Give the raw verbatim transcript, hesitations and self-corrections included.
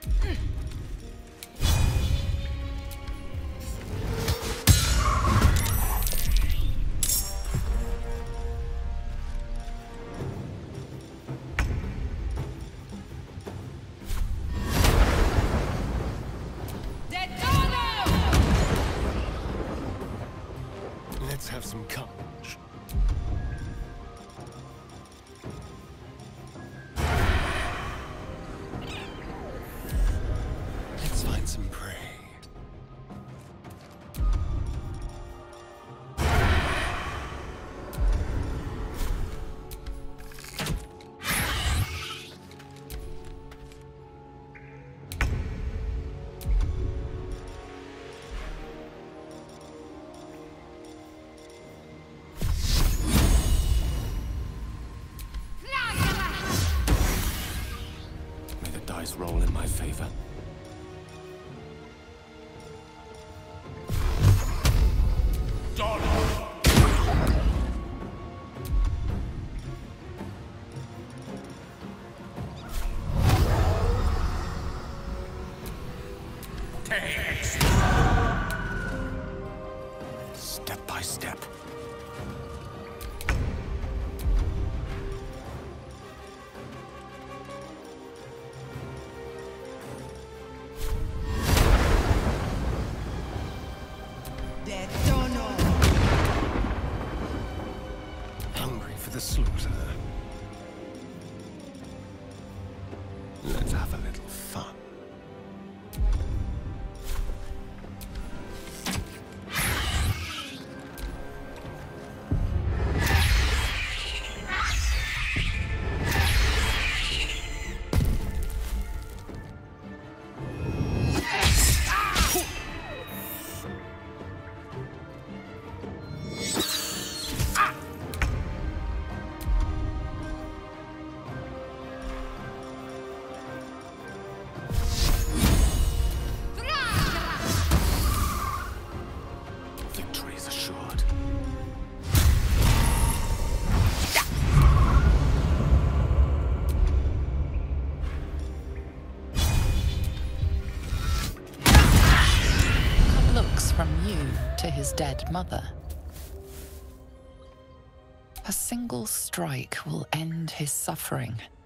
Let's have some courage. Let's find some prey. Dice roll in my favor. Step by step. Hungry for the slaughter. Let's have a little fun. From you to his dead mother. A single strike will end his suffering.